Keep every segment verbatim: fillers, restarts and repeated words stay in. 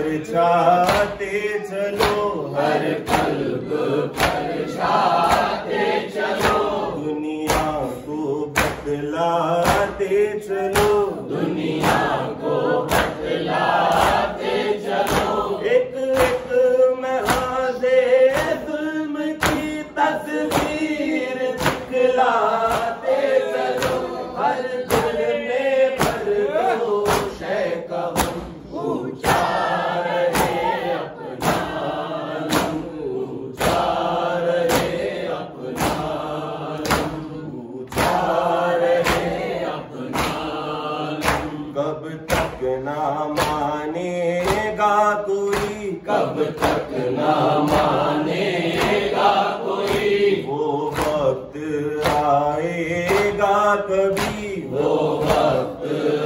परछाते चलो, हर कल्ब परछाते चलो, दुनिया को बतलाते चलो, दुनिया को बतलाते चलो, एक एक महाज़े जुल्म की तस्वीर दिखलाते चलो, हर दिल में भर दो शय का हम ऊंचा रहे अपना नाम, ऊंचा रहे अपना नाम, ऊंचा रहे अपना नाम। कब तक ना मानेगा कोई, कब तक ना मानेगा कोई, वो वक्त आएगा कभी, वो वक्त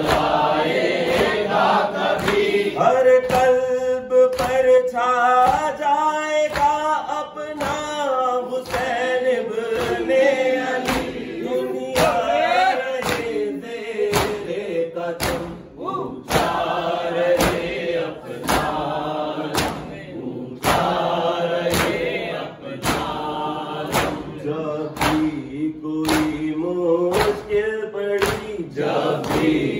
आएगा कभी, हर कल्ब पर छा जाएगा अपना हुसैन इब्ने अली। दुनिया रहे ज़ेरे कदम, ऊंचा रहे अपना नाम, ऊंचा रहे अपना नाम। जब भी कोई मुश्किल पड़ी, जब भी